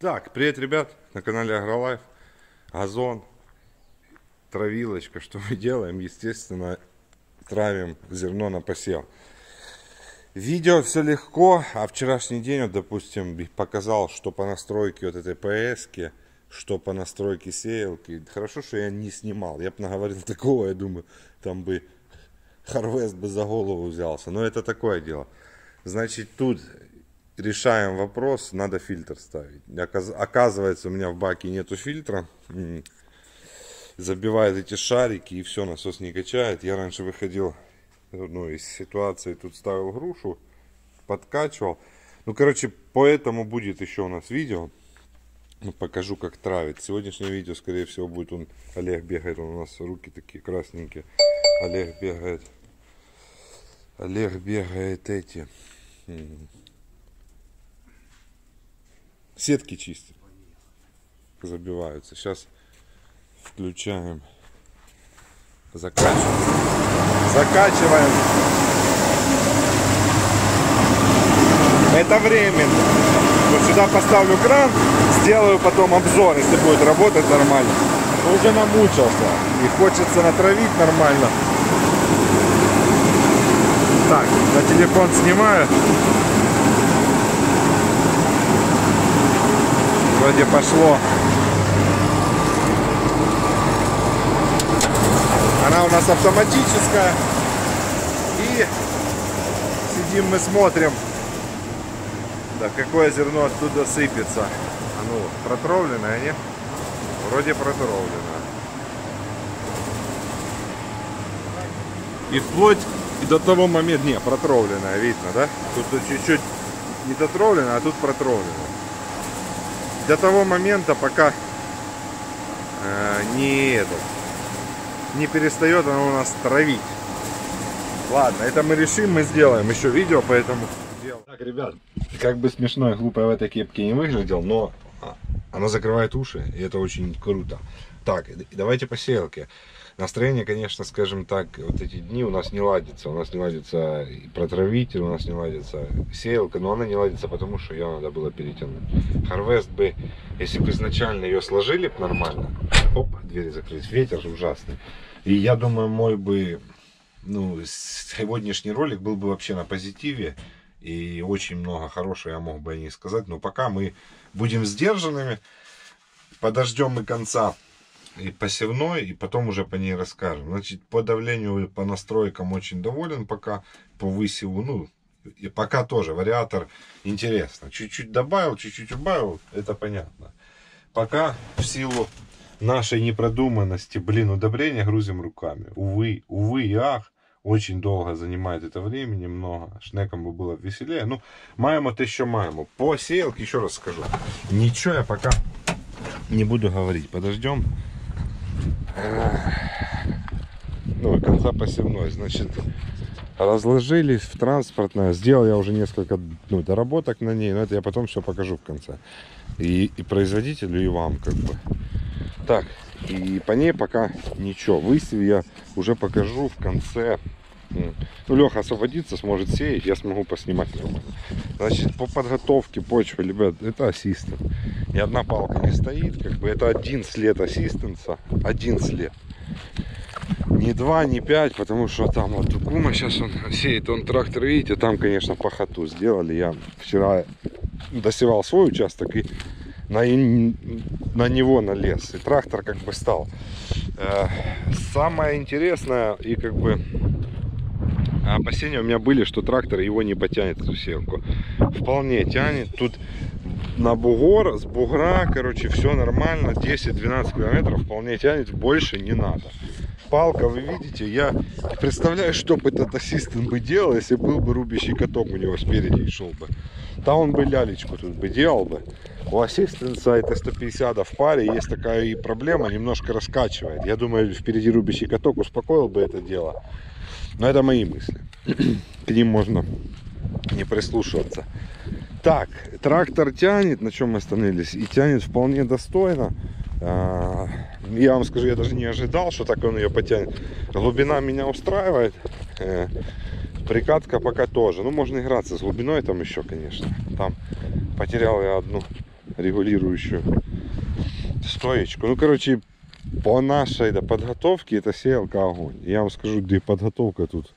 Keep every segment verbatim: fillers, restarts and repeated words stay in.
Так, привет, ребят, на канале Агролайф. Газон, травилочка. Что мы делаем? Естественно, травим зерно на посев. Видео все легко, а вчерашний день, вот, допустим, показал, что по настройке вот этой ПС-ки, что по настройке сеялки. Хорошо, что я не снимал. Я бы наговорил такого, я думаю, там бы Харвест бы за голову взялся. Но это такое дело. Значит, тут решаем вопрос, надо фильтр ставить. Оказывается, у меня в баке нету фильтра. Забивает эти шарики и все, насос не качает. Я раньше выходил, ну, из ситуации, тут ставил грушу, подкачивал. Ну, короче, поэтому будет еще у нас видео. Ну, покажу, как травить. Сегодняшнее видео, скорее всего, будет он, Олег бегает, он у нас руки такие красненькие. Олег бегает. Олег бегает эти. Сетки чистит. Забиваются. Сейчас включаем. Закачиваем. Закачиваем. Это временно. Вот сюда поставлю кран, сделаю потом обзор, если будет работать нормально. Но уже намучился. И хочется натравить нормально. Так, на телефон снимаю. Вроде пошло. Она у нас автоматическая. И сидим мы смотрим, да, какое зерно оттуда сыпется. А ну, протравленное, не? Вроде протравленное. И вплоть и до того момента, не, протравленное, видно, да? Тут чуть-чуть не дотравлено, а тут протравлено. До того момента, пока э, не этот, не перестает она у нас травить. Ладно, это мы решим, мы сделаем еще видео по этому делу. Так, ребят, как бы смешно и глупо в этой кепке не выглядел, но она закрывает уши, и это очень круто. Так, давайте по сеялке. Настроение, конечно, скажем так, вот эти дни у нас не ладится. У нас не ладится и протравитель, у нас не ладится сеялка, но она не ладится, потому что ее надо было перетянуть. Харвест бы, если бы изначально ее сложили бы нормально, оп, двери закрыть, ветер ужасный. И я думаю, мой бы, ну, сегодняшний ролик был бы вообще на позитиве. И очень много хорошего я мог бы о ней сказать. Но пока мы будем сдержанными, подождем мы конца и посевной, и потом уже по ней расскажем. Значит, по давлению, по настройкам очень доволен пока, по высеву, ну, и пока тоже вариатор интересно. Чуть-чуть добавил, чуть-чуть убавил, это понятно. Пока в силу нашей непродуманности, блин, удобрения грузим руками. Увы, увы и ах, очень долго занимает это времени, много. Шнекам бы было веселее. Ну, маємо те, що маємо. По сеялке еще раз скажу. Ничего я пока не буду говорить. Подождем. Ну, конца посевной. Значит, разложились в транспортное. Сделал я уже несколько, ну, доработок на ней, но это я потом все покажу в конце. И, и производителю, и вам, как бы. Так, и по ней пока ничего. Высев я уже покажу в конце. Ну, Леха освободится, сможет сеять, я смогу поснимать нормально. Значит, по подготовке почвы, ребят, это ассистент. Ни одна палка не стоит, как бы это один след ассистенса, один след. Не два, не пять, потому что там вот у кума сейчас он сеет, он трактор, видите, там, конечно, пахоту сделали. Я вчера досевал свой участок и на, на него налез. И трактор как бы стал. Самое интересное и как бы опасения у меня были, что трактор его не потянет, эту сеялку. Вполне тянет. Тут на бугор, с бугра, короче, все нормально. десять-двенадцать километров вполне тянет, больше не надо. Палка, вы видите, я представляю, что бы этот ассистент бы делал, если был бы рубящий каток у него спереди шел бы. Там он бы лялечку тут бы делал бы. У ассистента это сто пятьдесят в паре, есть такая и проблема, немножко раскачивает. Я думаю, впереди рубящий каток успокоил бы это дело. Но это мои мысли. К ним можно не прислушиваться. Так, трактор тянет, на чем мы остановились, и тянет вполне достойно. Я вам скажу, я даже не ожидал, что так он ее потянет. Глубина меня устраивает. Прикатка пока тоже. Ну, можно играться с глубиной там еще, конечно. Там потерял я одну регулирующую стоечку. Ну, короче, по нашей да, подготовке это сеялка огонь. Я вам скажу, где подготовка тут.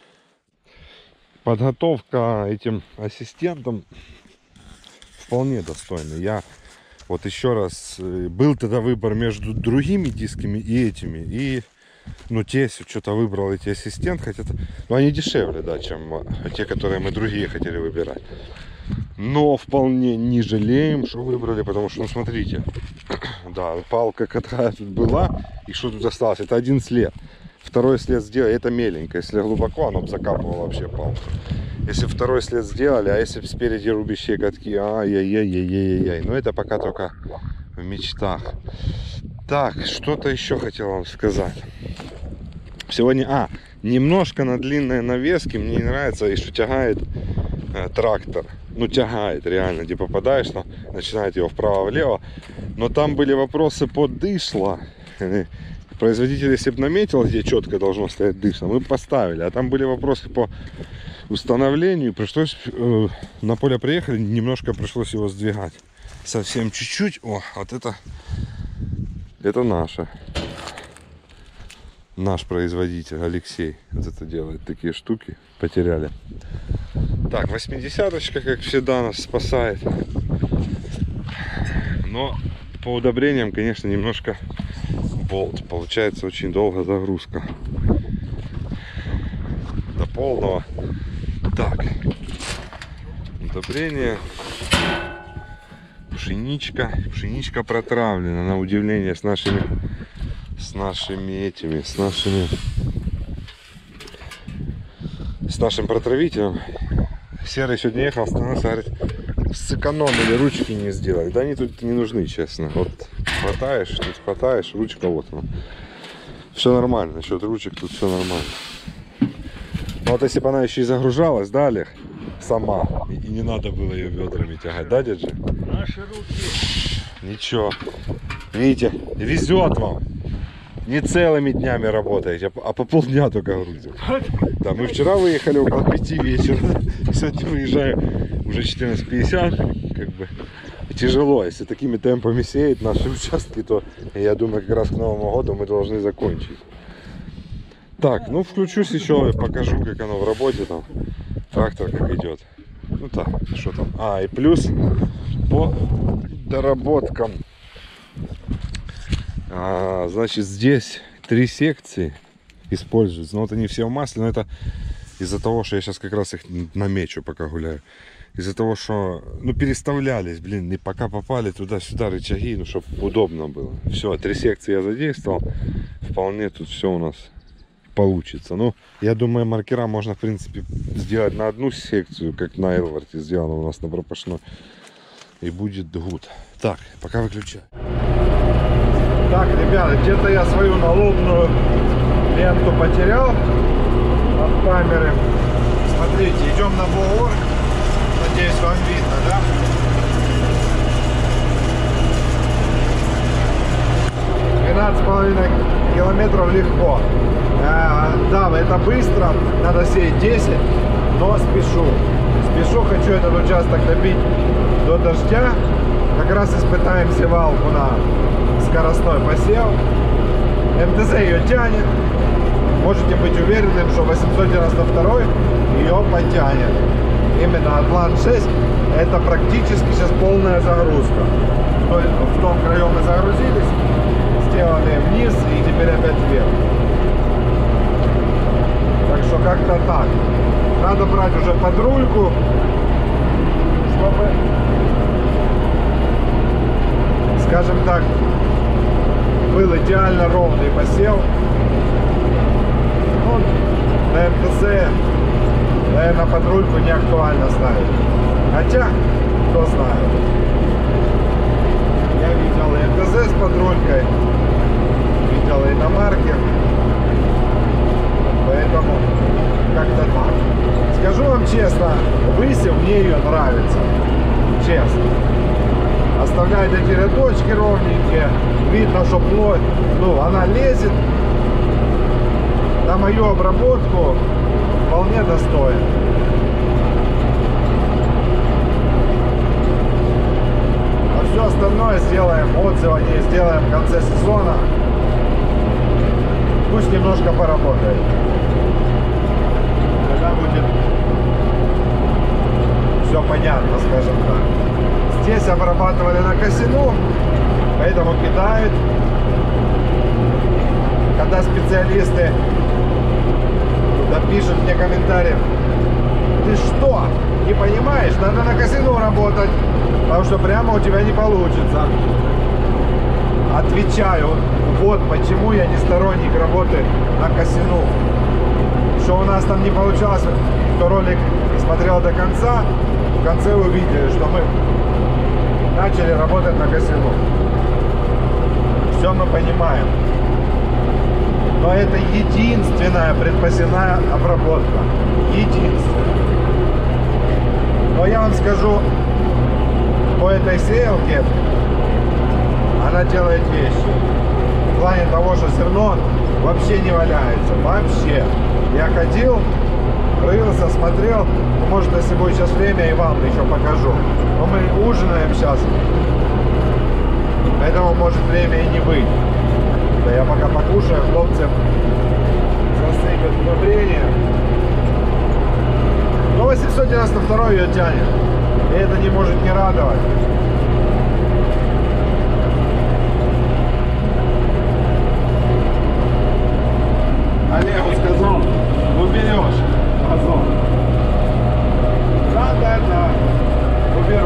Подготовка этим ассистентом вполне достойная. Я вот еще раз, был тогда выбор между другими дисками и этими. И, ну, те что-то выбрал эти ассистент, хотя, ну, они дешевле, да, чем те, которые мы другие хотели выбирать. Но вполне не жалеем, что выбрали, потому что, ну, смотрите, да, палка, которая тут была, и что тут осталось, это один след. Второй след сделали, это меленько, если глубоко, оно бы закапывало вообще палку. Если второй след сделали, а если бы спереди рубящие катки, ай-яй-яй-яй-яй-яй. Но это пока только в мечтах. Так, что-то еще хотел вам сказать. Сегодня, а, немножко на длинной навеске мне не нравится, и что тягает э, трактор. Ну, тягает реально, где попадаешь, там, начинает его вправо-влево. Но там были вопросы по дышло. Производитель, если бы наметил, где четко должно стоять дышло, мы бы поставили. А там были вопросы по установлению. Пришлось, э, на поле приехали, немножко пришлось его сдвигать. Совсем чуть-чуть. О, вот это, это наше. Наш производитель Алексей вот это делает, такие штуки. Потеряли. Так, восьмидесяточка, как всегда, нас спасает. Но по удобрениям, конечно, немножко болт. Получается очень долго загрузка. До полного. Так. Удобрение. Пшеничка. Пшеничка протравлена, на удивление, с нашими с нашими этими, с нашими с нашим протравителем. Серый сегодня ехал, остановился, говорит, сэкономили, ручки не сделали. Да они тут не нужны, честно. Вот хватаешь, тут хватаешь, ручка вот она. Все нормально, насчет ручек тут все нормально. Но вот если бы она еще и загружалась, да, Олег? Сама. И не надо было ее ведрами тягать, да, дядя? Наши руки. Ничего. Видите, везет вам. Не целыми днями работаете, а по полдня только грузим. Да, мы вчера выехали около пяти вечера. Сегодня выезжаем уже четырнадцать пятьдесят. Как бы тяжело. Если такими темпами сеять наши участки, то я думаю, как раз к Новому году мы должны закончить. Так, ну включусь еще, покажу, как оно в работе там. Трактор как идет. Ну так, что там. А, и плюс по доработкам. А, значит, здесь три секции используются. Но вот они все в масле, но это из-за того, что я сейчас как раз их намечу, пока гуляю. Из-за того, что, ну, переставлялись, блин, и пока попали туда-сюда рычаги, ну, чтобы удобно было. Все, три секции я задействовал. Вполне тут все у нас получится. Ну, я думаю, маркера можно, в принципе, сделать на одну секцию, как на Элварте сделано у нас на пропашной. И будет гуд. Так, пока выключаю. Так, ребята, где-то я свою налобную ленту потерял от камеры. Смотрите, идем на Боорг. Надеюсь, вам видно, да? двенадцать с половиной километров легко. А, да, это быстро, надо сеять десять, но спешу. Спешу, хочу этот участок добить до дождя. Как раз испытаем севалку на скоростной посев. эм тэ зэ ее тянет. Можете быть уверенным, что восемьсот девяносто два ее потянет. Именно Атлант шесть это практически сейчас полная загрузка. В том краю мы загрузились, сделали вниз и теперь опять вверх. Так что как-то так. Надо брать уже под рульку, чтобы, скажем так, был идеально ровный посев. Вот, на эм тэ зэ, наверное, под рульку не актуально ставить. Хотя, кто знает. Я видел и эм тэ зэ с подрулькой, видел и иномарки. Поэтому как-то так. Скажу вам честно, высев мне ее нравится. Честно. Оставляет эти рядочки ровненькие. Видно, что плоть, ну, она лезет. На мою обработку вполне достойно. А все сегодня сделаем в конце сезона. Пусть немножко поработает. Тогда будет все понятно, скажем так. Здесь обрабатывали на косину, поэтому кидают. Когда специалисты напишут мне комментарий: ты что, не понимаешь, надо на косину работать, потому что прямо у тебя не получится. Отвечаю, вот почему я не сторонник работы на косину. Что у нас там не получалось, кто ролик смотрел до конца, в конце вы увидели, что мы начали работать на косину. Все мы понимаем. Но это единственная предпосевная обработка. Единственная. Но я вам скажу, по этой сеялке она делает вещи. В плане того, что зерно вообще не валяется. Вообще. Я ходил, рылся, смотрел. Может, если будет сейчас время, и вам еще покажу. Но мы ужинаем сейчас. Поэтому может время и не быть. Да я пока покушаю, хлопцы засыпят удобрения. Но восемьсот девяносто два ее тянет. И это не может не радовать. Олегу сказал, уберешь озон. Да, да, да. Уберу.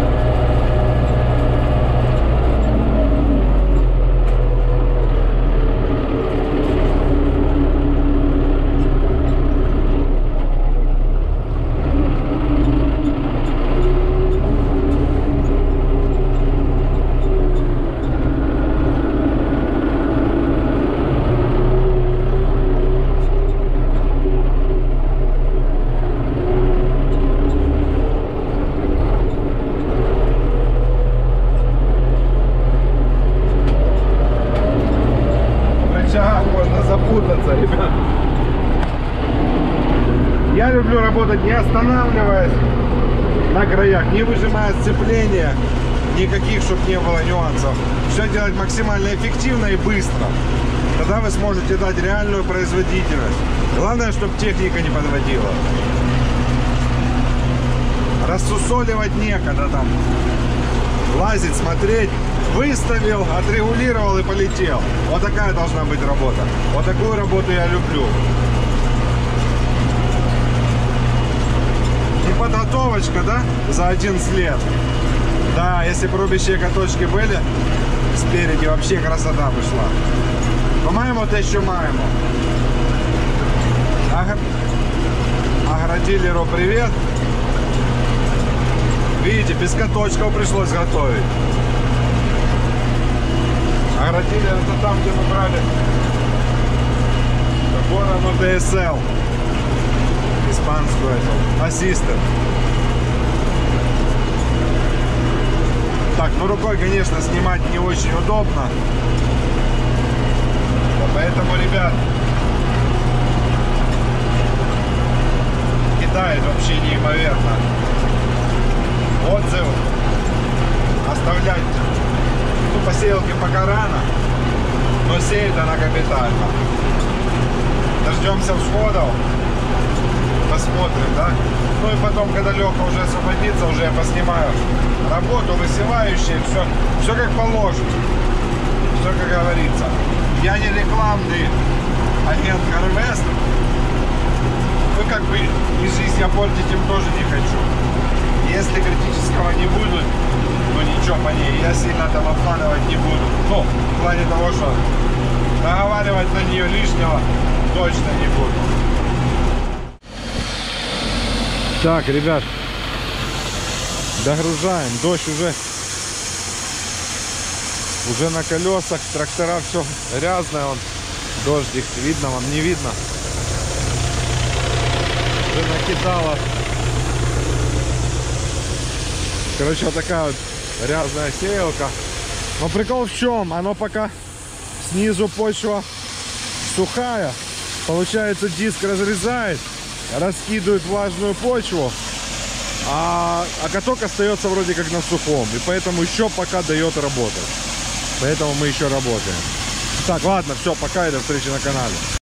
Ребят, я люблю работать не останавливаясь на краях, не выжимая сцепления, никаких, чтобы не было нюансов. Все делать максимально эффективно и быстро. Тогда вы сможете дать реальную производительность. Главное, чтобы техника не подводила. Рассусоливать некогда там. Лазить, смотреть. Выставил, отрегулировал и полетел. Вот такая должна быть работа. Вот такую работу я люблю. И подготовочка, да, за один след. Да, если бы рубящие каточки были спереди, вообще красота пошла. По-моему, те, що маємо. Агродилеру привет. Видите, без каточков пришлось готовить. Агродилер — это там, где мы брали сторону ди эс эл. Испанскую эту. Ассистент. Так, ну рукой, конечно, снимать не очень удобно. Поэтому, ребят, кидает вообще неимоверно. Отзыв оставлять. Ну, посеялки пока рано, но сеет она капитально. Дождемся всходов, посмотрим, да? Ну и потом, когда Леха уже освободится, уже я поснимаю работу, высевающие, все, все как положено, все как говорится. Я не рекламный агент Harvest. Вы как бы и жизнь я портить им тоже не хочу. Если критического не будет, ну ничего по ней, я сильно там обманывать не буду. Ну, в плане того, что наговаривать на нее лишнего точно не буду. Так, ребят, догружаем. Дождь уже уже на колесах, трактора все грязное, он дождик, видно вам, не видно? Уже накидало. Короче, вот такая вот грязная сеялка. Но прикол в чем? Оно пока снизу почва сухая, получается, диск разрезает, раскидывает влажную почву, а, а каток остается вроде как на сухом, и поэтому еще пока дает работать. Поэтому мы еще работаем. Так, ладно, все, пока и до встречи на канале.